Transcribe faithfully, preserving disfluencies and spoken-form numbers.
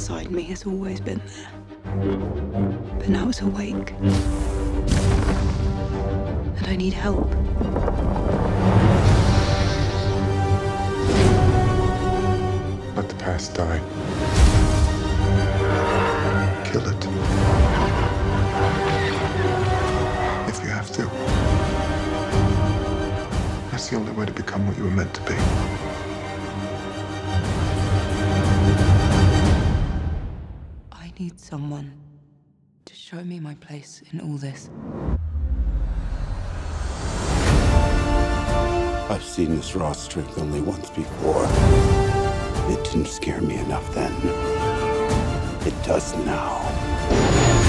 inside me has always been there. But now it's awake. And I need help. Let the past die. Kill it. If you have to. That's the only way to become what you were meant to be. I need someone to show me my place in all this. I've seen this raw strength only once before. It didn't scare me enough then. It does now.